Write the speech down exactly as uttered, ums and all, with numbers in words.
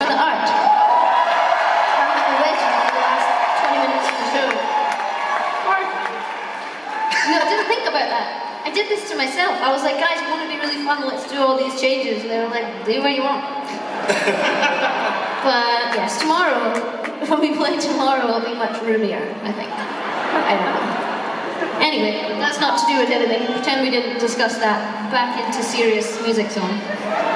the art. I'm a legend for the last twenty minutes of the show. Or, no, I didn't think about that. I did this to myself. I was like, guys, we want to be really fun, let's do all these changes. And they were like, do what you want. But yes, tomorrow, when we play tomorrow, it'll be much roomier, I think. I don't know. Anyway, that's not to do with anything. Pretend we didn't discuss that. Back into serious music zone.